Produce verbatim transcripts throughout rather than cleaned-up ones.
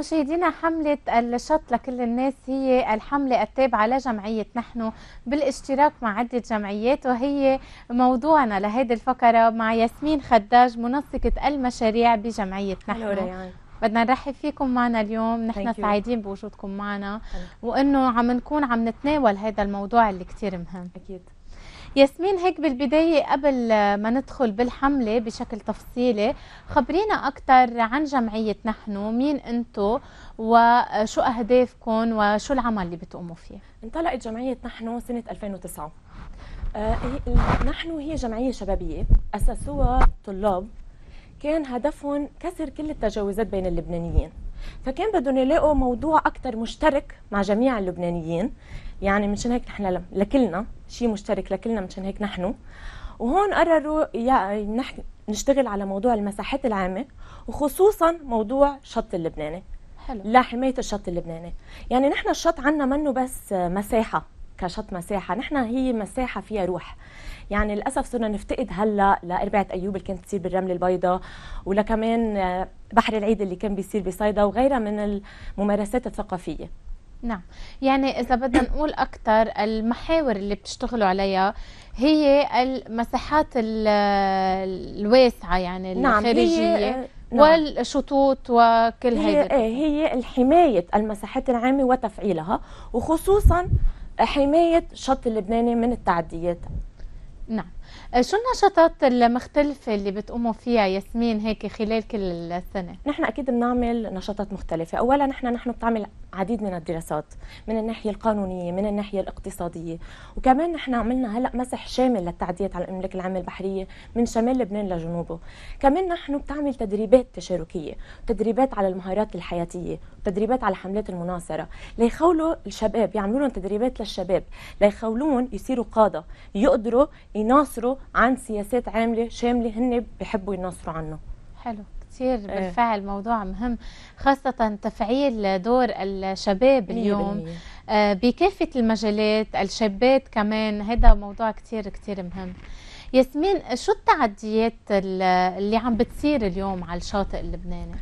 مشاهدينا، حملة الشط لكل الناس هي الحملة التابعة لجمعية نحن بالاشتراك مع عدة جمعيات، وهي موضوعنا لهذه الفقرة مع ياسمين خداج منسقة المشاريع بجمعية نحن. بدنا نرحب فيكم معنا اليوم، نحن سعيدين بوجودكم معنا وانه عم نكون عم نتناول هذا الموضوع اللي كتير مهم. اكيد. ياسمين، هيك بالبداية قبل ما ندخل بالحملة بشكل تفصيلي، خبرينا أكثر عن جمعية نحن، مين أنتو وشو أهدافكم وشو العمل اللي بتقوموا فيه؟ انطلقت جمعية نحن سنة ألفين وتسعة. آه نحن هي جمعية شبابية أسسوها طلاب كان هدفهم كسر كل التجاوزات بين اللبنانيين، فكان بدهم يلاقوا موضوع أكثر مشترك مع جميع اللبنانيين، يعني منشان هيك نحن لكلنا شيء مشترك لكلنا، منشان هيك نحن وهون قرروا يعني نشتغل على موضوع المساحات العامة، وخصوصا موضوع الشط اللبناني. حلو. لحماية الشط اللبناني. يعني نحن الشط عنا منه بس مساحة كشط مساحة، نحن هي مساحة فيها روح. يعني للأسف صرنا نفتقد هلا لأربعة أيوب اللي كانت تصير بالرمل البيضاء، ولا كمان بحر العيد اللي كان بيصير بصيدا، وغيرها من الممارسات الثقافية. نعم، يعني إذا بدنا نقول أكثر، المحاور اللي بتشتغلوا عليها هي المساحات الواسعة، يعني الخارجية. نعم. هي والشطوط وكل هي هيدا. هي, هي الحماية المساحات العامة وتفعيلها، وخصوصا حماية الشط اللبناني من التعديات. نعم. شو النشاطات المختلفة اللي بتقوموا فيها ياسمين هيك خلال كل السنة؟ نحن أكيد بنعمل نشاطات مختلفة. أولا نحن نحن بتعمل عديد من الدراسات من الناحية القانونية، من الناحية الاقتصادية، وكمان نحن عملنا هلأ مسح شامل للتعديات على المملكة العامة البحرية من شمال لبنان لجنوبه. كمان نحن بتعمل تدريبات تشاركية، تدريبات على المهارات الحياتية، تدريبات على حملات المناصرة، ليخولوا الشباب، يعملوا لهم تدريبات للشباب ليخولون يصيروا قادة يقدروا يناصروا عن سياسات عاملة شاملة هن بيحبوا يناصروا عنه. حلو كثير. بالفعل موضوع مهم، خاصة تفعيل دور الشباب اليوم بكافة المجالات، الشابات كمان، هذا موضوع كثير كثير مهم. ياسمين، شو التعديات اللي عم بتصير اليوم على الشاطئ اللبناني؟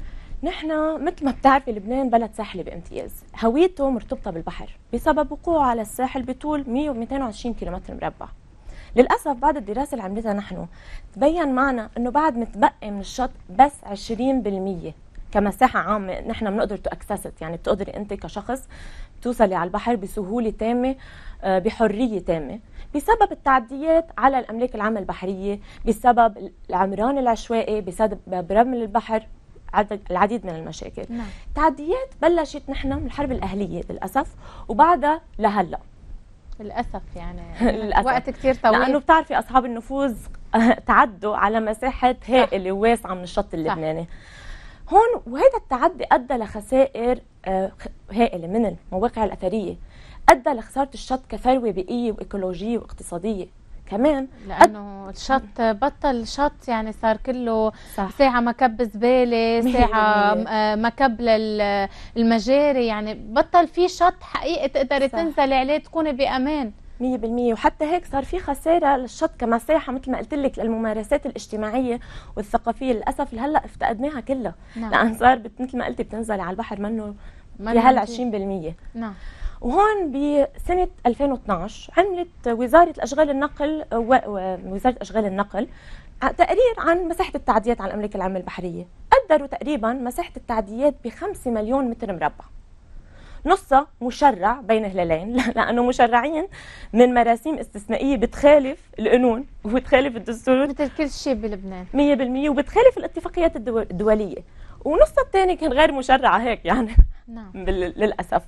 نحن مثل ما بتعرفي لبنان بلد ساحلي بامتياز، هويته مرتبطة بالبحر بسبب وقوعه على الساحل بطول مئة ومئتين وعشرين كيلومتر مربع. للأسف بعد الدراسة اللي عملتها نحن تبين معنا أنه بعد متبقي من الشط بس عشرين بالمية كمساحة عامة نحن بنقدر تأكسست، يعني بتقدري أنت كشخص توصلي على البحر بسهولة تامة بحرية تامة، بسبب التعديات على الأملاك العامة البحرية، بسبب العمران العشوائي، بسبب رمل البحر، العديد من المشاكل. نعم. تعديات بلشت نحن من الحرب الأهلية للأسف، وبعدها لهلأ للأسف يعني للأسف. وقت كتير طويل، لأنه بتعرفي أصحاب النفوذ تعدوا على مساحة هائلة وواسعة من الشط اللبناني. صح. هون وهذا التعدي أدى لخسائر هائلة من المواقع الأثرية، أدى لخسارة الشط كثروة بيئية وإيكولوجية واقتصادية كمان، لأنه أد... الشط بطل شط، يعني صار كله صح. ساعة مكب زبالة، ساعة مكب للمجاري، يعني بطل في شط حقيقة تقدري تنزلي عليه تكوني بأمان مية بالمية. وحتى هيك صار في خسارة للشط كمساحة، مثل ما قلت لك، للممارسات الاجتماعية والثقافية. للأسف هلا افتقدناها كلها. نعم. لأن صار مثل ما قلتي بتنزلي على البحر منه بهال عشرين بالمية. نعم. وهون بسنة ألفين واثنعش عملت وزارة أشغال النقل ووزارة أشغال النقل تقرير عن مساحة التعديات على الأملاك العامة البحرية. قدروا تقريبا مساحة التعديات بخمسة مليون متر مربع، نصها مشرع بين هلالين، لأنه مشرعين من مراسيم استثنائية بتخالف القانون وبتخالف الدستور مثل كل شيء بلبنان مية بالمية، وبتخالف الاتفاقيات الدولية، ونصها الثاني كان غير مشرعة هيك يعني. نعم. للأسف.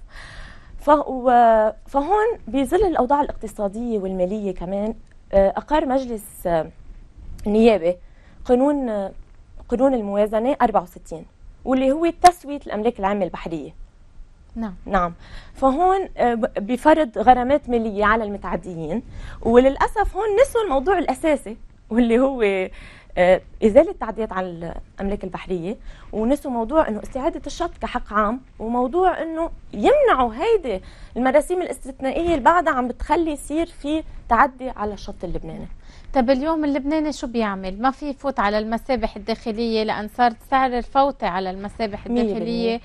فهون بظل الأوضاع الاقتصادية والمالية كمان أقر مجلس النيابة قانون قانون الموازنة أربعة وستين، واللي هو تسوية الأملاك العامة البحرية. نعم. نعم. فهون بفرض غرامات مالية على المتعديين، وللأسف هون نسوا الموضوع الأساسي واللي هو إزالة التعديات على الأملاك البحرية، ونسوا موضوع إنه استعادة الشط كحق عام، وموضوع إنه يمنعوا هيدي المراسيم الاستثنائية اللي بعدها عم بتخلي يصير في تعدي على الشط اللبناني. طب اليوم اللبناني شو بيعمل؟ ما في يفوت على المسابح الداخلية، لأن صار سعر الفوتة على المسابح الداخلية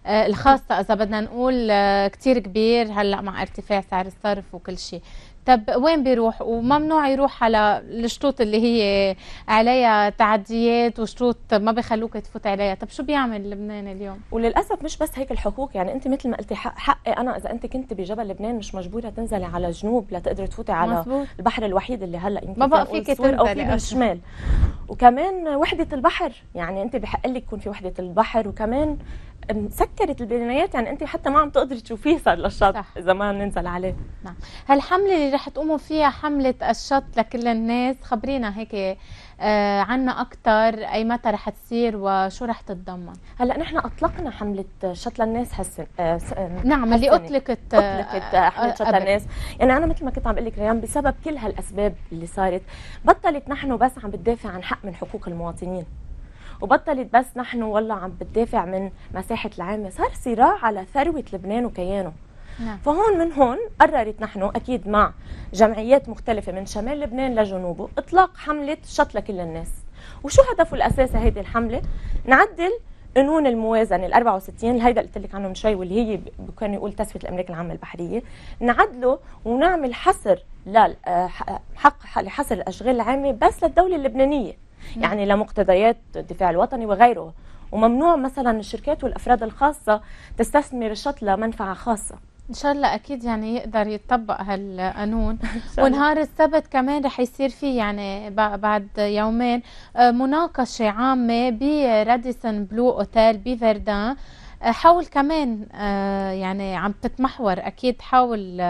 الخاصة إذا بدنا نقول كتير كبير هلأ مع ارتفاع سعر الصرف وكل شيء. طب وين بيروح؟ وممنوع يروح على الشروط اللي هي عليها تعديات وشروط ما بيخلوك تفوت عليها. طب شو بيعمل لبنان اليوم؟ وللاسف مش بس هيك الحقوق، يعني انت مثل ما قلتي حق حقي انا اذا انت كنت بجبل لبنان مش مجبوره تنزلي على الجنوب لتقدري تفوتي على مزبوط. البحر الوحيد اللي هلا يمكن ما بقى فيك تنزلي او في بالشمال. وكمان وحده البحر، يعني انت بحق لك يكون في وحده البحر، وكمان مسكرت البنايات، يعني انت حتى ما عم تقدري تشوفيه صار للشط اذا ما ننزل عليه. نعم. هالحمله اللي رح تقوموا فيها حمله الشط لكل الناس، خبرينا هيك آه عنا اكثر، اي متى رح تصير وشو رح تتضمن؟ هلا نحن اطلقنا حمله شط للناس هسه آه نعم اللي اطلقت اطلقت آه حمله شط للناس. يعني انا مثل ما كنت عم بقول لك ريان، بسبب كل هالاسباب اللي صارت بطلت نحن بس عم بتدافع عن حق من حقوق المواطنين، وبطلت بس نحن والله عم بتدافع من مساحة العامة، صار صراع على ثروة لبنان وكيانه. نعم. فهون من هون قررت نحن أكيد مع جمعيات مختلفة من شمال لبنان لجنوبه إطلاق حملة شط لكل الناس. وشو هدفه الأساسي هيدي الحملة؟ نعدل قانون الموازنة ال أربعة وستين اللي هيدا قلت لك عنه من شوي، واللي هي كان يقول تسوية الأملاك العامة البحرية، نعدله ونعمل حصر حق لحصر الأشغال العامة بس للدولة اللبنانية، يعني لمقتضيات الدفاع الوطني وغيره. وممنوع مثلا الشركات والافراد الخاصه تستثمر الشط لمنفعه خاصه. ان شاء الله اكيد يعني يقدر يطبق هالقانون. ونهار السبت كمان رح يصير فيه يعني بعد يومين مناقشه عامه براديسون بلو اوتيل بفردان، حول كمان يعني عم تتمحور اكيد حول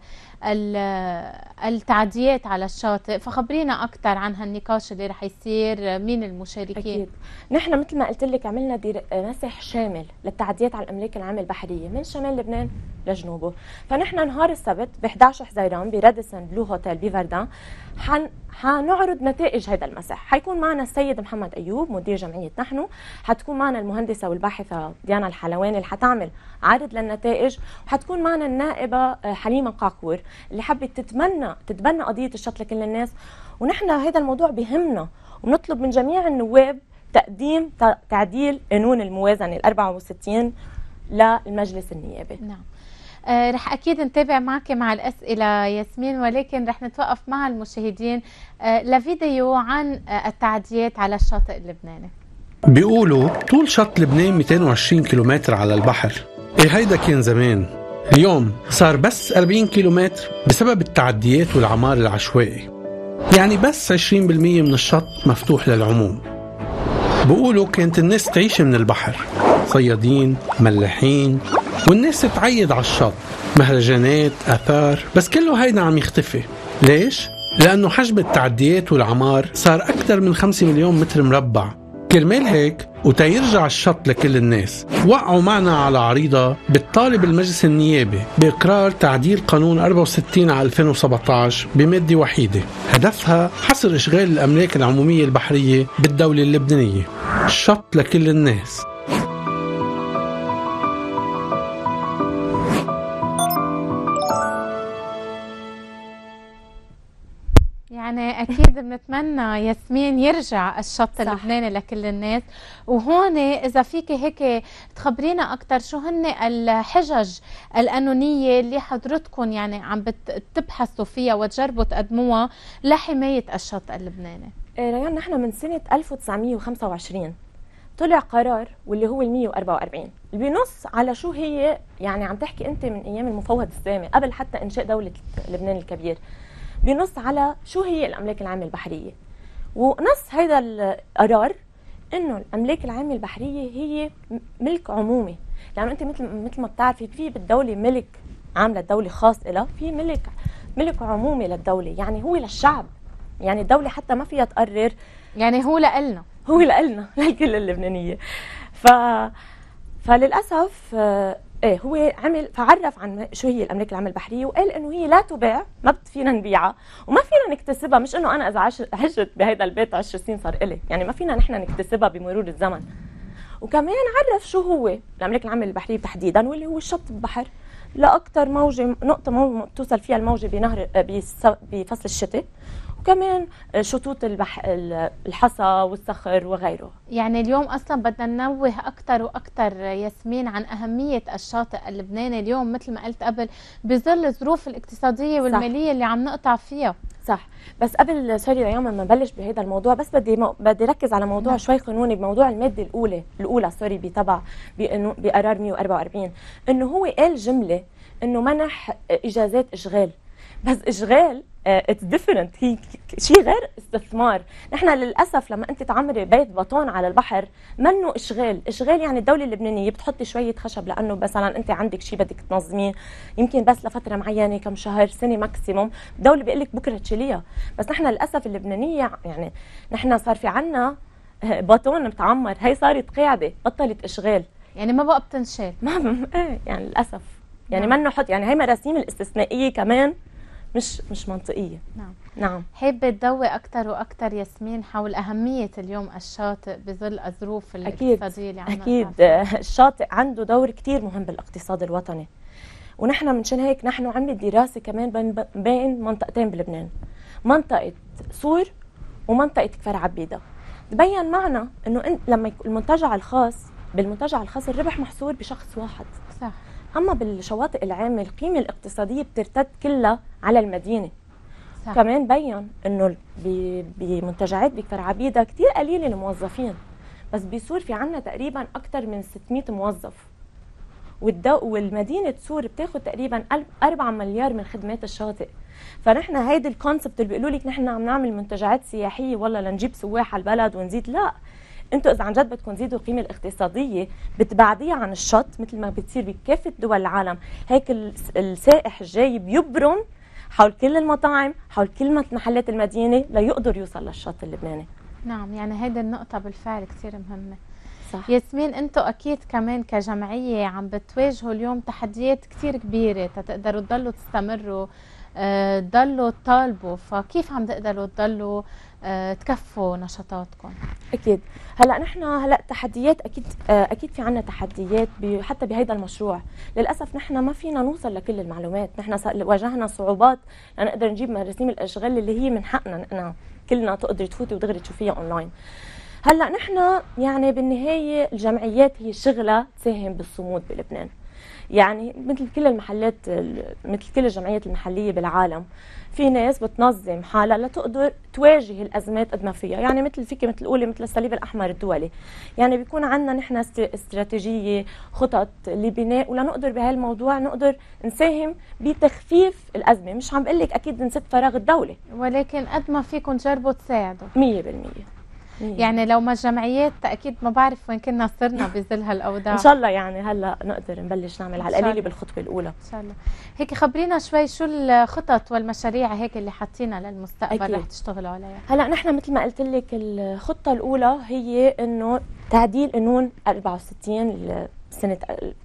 التعديات على الشاطئ. فخبرينا اكثر عن هالنقاش اللي رح يصير، مين المشاركين؟ اكيد نحن مثل ما قلت لك عملنا مسح شامل للتعديات على الاملاك العامه البحريه من شمال لبنان لجنوبه. فنحن نهار السبت ب إحدى عشر حزيران براديسون بلو هوتيل بفردان حن حنعرض نتائج هذا المسح. حيكون معنا السيد محمد ايوب مدير جمعيه نحن، حتكون معنا المهندسه والباحثه ديانا الحلواني اللي حتعمل عرض للنتائج، وحتكون معنا النائبه حليمه قاقور اللي حبت تتمنى تتبنى قضيه الشط لكل الناس. ونحن هذا الموضوع بهمنا، وبنطلب من جميع النواب تقديم تعديل قانون الموازنه ال أربعة وستين للمجلس النيابي. نعم. آه رح أكيد نتابع معك مع الأسئلة ياسمين، ولكن رح نتوقف مع المشاهدين آه لفيديو عن آه التعديات على الشاطئ اللبناني. بيقولوا طول شط لبنان مئتين وعشرين كيلومتر على البحر. إيه هيدا كان زمان، اليوم صار بس أربعين كيلومتر بسبب التعديات والعمار العشوائي. يعني بس عشرين بالمية من الشط مفتوح للعموم. بيقولوا كانت الناس تعيش من البحر، صيادين، ملاحين، والناس تعيد على الشط، مهرجانات، آثار، بس كله هيدا عم يختفي. ليش؟ لأنه حجم التعديات والعمار صار أكثر من خمسة مليون متر مربع. كرمال هيك وتيرجع الشط لكل الناس، وقعوا معنا على عريضة بتطالب المجلس النيابي بإقرار تعديل قانون أربعة وستين على ألفين وسبعة عشر بمادة وحيدة، هدفها حصر إشغال الأملاك العمومية البحرية بالدولة اللبنانية. الشط لكل الناس. يعني أكيد بنتمنى ياسمين يرجع الشط صح. اللبناني لكل الناس. وهون إذا فيك هيك تخبرينا أكتر شو هن الحجج القانونية اللي حضرتكم يعني عم بتبحثوا فيها وتجربوا تقدموها لحماية الشط اللبناني. ريان نحن من سنة ألف وتسعمية وخمسة وعشرين طلع قرار واللي هو المية وأربعة وأربعين اللي بينص على شو هي، يعني عم تحكي أنت من أيام المفوض السامي قبل حتى إنشاء دولة لبنان الكبير، بنص على شو هي الأملاك العامة البحرية. ونص هذا القرار إنه الأملاك العامة البحرية هي ملك عمومي، لأنه أنت مثل مثل ما بتعرفي في بالدولة ملك عام للدولة خاص إلها، في ملك ملك عمومي للدولة، يعني هو للشعب، يعني الدولة حتى ما فيها تقرر، يعني هو لإلنا، هو لإلنا للكل اللبنانية. ف فللأسف ايه هو عمل فعرف عن شو هي الاملاك العامه البحريه، وقال انه هي لا تباع، ما فينا نبيعها وما فينا نكتسبها. مش انه انا اذا عشت بهيدا البيت عشر سنين صار الي، يعني ما فينا نحن نكتسبها بمرور الزمن. وكمان عرف شو هو الاملاك العامه البحريه تحديدا، واللي هو الشط البحر لاكثر موجه نقطه مو توصل فيها الموجه بنهر بفصل الشتاء، وكمان شطوط البح... الحصى والصخر وغيره. يعني اليوم اصلا بدنا ننوه اكثر واكثر ياسمين عن اهميه الشاطئ اللبناني اليوم، مثل ما قلت قبل، بظل الظروف الاقتصاديه والماليه اللي عم نقطع فيها. صح. بس قبل سوري ايام ما نبلش بهذا الموضوع، بس بدي مو... بدي ركز على موضوع نعم. شوي قانوني بموضوع الماده الاولى الاولى سوري بتبع بقرار مية وأربعة وأربعين، انه هو قال جمله انه منح اجازات اشغال، بس اشغال اتس ديفرنت، هي شيء غير استثمار. نحن للاسف لما انت تعمري بيت بطون على البحر منه اشغال، اشغال يعني الدوله اللبنانيه بتحطي شويه خشب لانه مثلا انت عندك شيء بدك تنظميه يمكن بس لفتره معينه كم شهر سنه ماكسيموم، الدوله بيقول لك بكره تشيليها. بس نحن للاسف اللبنانيه يعني نحن صار في عنا بطون متعمر، هي صارت قاعده بطلت اشغال، يعني ما بقى بتنشال. ما ايه يعني للاسف يعني منه حط، يعني هي مراسيم الاستثنائيه كمان مش مش منطقيه. نعم نعم. حابه تضوي اكثر واكثر ياسمين حول اهميه اليوم الشاطئ بظل الظروف الاقتصاديه اللي عم اكيد اكيد الشاطئ عنده دور كثير مهم بالاقتصاد الوطني، ونحن منشان هيك نحن عملنا دراسه كمان بين بين منطقتين بلبنان، منطقه صور ومنطقه كفر عبيده. تبين معنا انه لما المنتجع الخاص بالمنتجع الخاص الربح محصور بشخص واحد. صح. اما بالشواطئ العامه القيمه الاقتصاديه بترتد كلها على المدينه. صح. كمان بين انه بمنتجعات بكفر عبيده كثير قليل الموظفين، بس بسور في عنا تقريبا اكثر من ستمية موظف، والدو والمدينه سور بتاخذ تقريبا أربعة مليار من خدمات الشاطئ. فنحن هيدي الكونسبت اللي بيقولوا لك نحن عم نعمل منتجعات سياحيه والله لنجيب سواح على البلد ونزيد، لا، انتوا اذا عن جد بدكم تزيدوا القيمه الاقتصاديه بتبعديها عن الشط مثل ما بتصير بكافه دول العالم. هيك السائح الجاي بيبرم حول كل المطاعم، حول كل محلات المدينه ليقدر يوصل للشط اللبناني. نعم، يعني هيدي النقطه بالفعل كثير مهمه. صح. ياسمين، انتم اكيد كمان كجمعيه عم بتواجهوا اليوم تحديات كثير كبيره تقدروا تضلوا تستمروا، أه تضلوا تطالبوا، فكيف عم تقدروا تضلوا أه تكفوا نشاطاتكم؟ اكيد. هلا نحن هلا تحديات اكيد اكيد في عنا تحديات حتى بهيدا المشروع. للاسف نحن ما فينا نوصل لكل المعلومات، نحن واجهنا صعوبات لنقدر نجيب مراسيم الاشغال اللي هي من حقنا نحن كلنا تقدري تفوتي ودغري تشوفيها اونلاين. هلا نحن يعني بالنهايه الجمعيات هي شغلها تساهم بالصمود بلبنان، يعني مثل كل المحلات مثل كل الجمعيات المحليه بالعالم في ناس بتنظم حالها لتقدر تواجه الازمات قد ما فيها، يعني مثل فيك مثل الاولى مثل الصليب الاحمر الدولي، يعني بيكون عندنا نحن استراتيجيه خطط لبناء ولنقدر بهالموضوع نقدر نساهم بتخفيف الازمه. مش عم بقول لك اكيد نسد فراغ الدوله، ولكن قد ما فيكم تجربوا تساعدوا مية بالمية. يعني لو ما الجمعيات اكيد ما بعرف وين كنا صرنا بظل هالاوضاع. ان شاء الله يعني هلا نقدر نبلش نعمل على القليله بالخطوه الاولى ان شاء الله. هيك خبرينا شوي شو الخطط والمشاريع هيك اللي حاطينها للمستقبل رح تشتغلوا عليها؟ هلا نحن مثل ما قلت لك الخطه الاولى هي انه تعديل قانون أربعة وستين سنه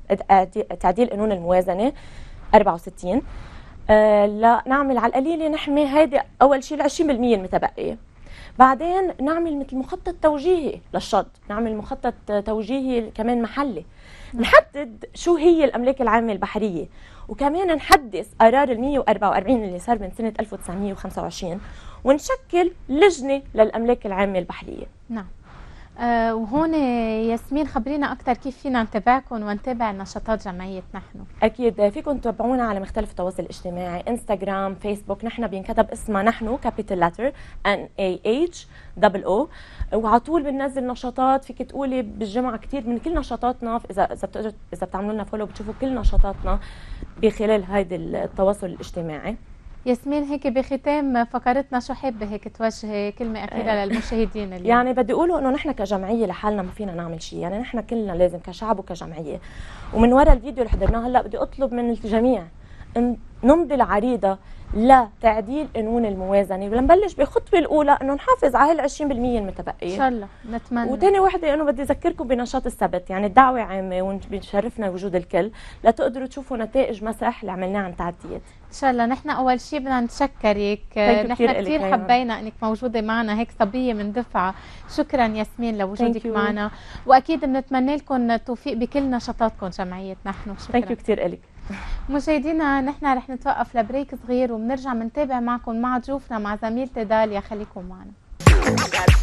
تعديل قانون الموازنه أربعة وستين، آه لا نعمل على القليله نحمي هيدي اول شيء ال عشرين بالمية المتبقيه، بعدين نعمل مثل مخطط توجيهي للشط، نعمل مخطط توجيهي كمان محلي، نحدد شو هي الأملاك العامة البحرية، وكمان نحدث قرار ال مية وأربعة وأربعين اللي صار من سنة ألف وتسعمية وخمسة وعشرين، ونشكل لجنة للأملاك العامة البحرية. نعم. آه وهون ياسمين خبرينا أكثر كيف فينا نتابعكم ونتابع نشاطات جمعية نحن. أكيد فيكم تتابعونا على مختلف التواصل الاجتماعي، انستغرام، فيسبوك، نحن بينكتب اسمها نحن كابيتال لتر ان اي اتش دبل او، وعلى طول بننزل نشاطات. فيك تقولي بالجمعة كثير من كل نشاطاتنا، إذا إذا بتقدروا إذا بتعملوا لنا فولو بتشوفوا كل نشاطاتنا بخلال هيدا التواصل الاجتماعي. ياسمين هيك بختام فقرتنا شو حابه هيك توجهي كلمه اخيره للمشاهدين اليوم؟ يعني بدي اقوله انه نحن كجمعيه لحالنا ما فينا نعمل شيء، يعني نحن كلنا لازم كشعب وكجمعيه. ومن وراء الفيديو اللي حضرناه هلا بدي اطلب من الجميع ان نمضي العريضه لتعديل قانون الموازنه، ولنبلش بالخطوه الاولى انه نحافظ على هال عشرين بالمية المتبقيه ان شاء الله نتمنى. وثاني وحده انه بدي اذكركم بنشاط السبت، يعني الدعوه عامه وبنشرفنا وجود الكل لتقدروا تشوفوا نتائج مسح اللي عملناه عن تعديات. ان شاء الله. نحن اول شيء بدنا نتشكرك، نحن كثير حبينا انك موجوده معنا، هيك صبيه من دفعه. شكرا ياسمين لوجودك معنا، واكيد بنتمنى لكم التوفيق بكل نشاطاتكم جمعيه نحن. شكرا كثير لك. مشاهدينا نحن رح نتوقف لبريك صغير وبنرجع بنتابع معكم مع ضيوفنا مع زميلتي داليا، خليكم معنا.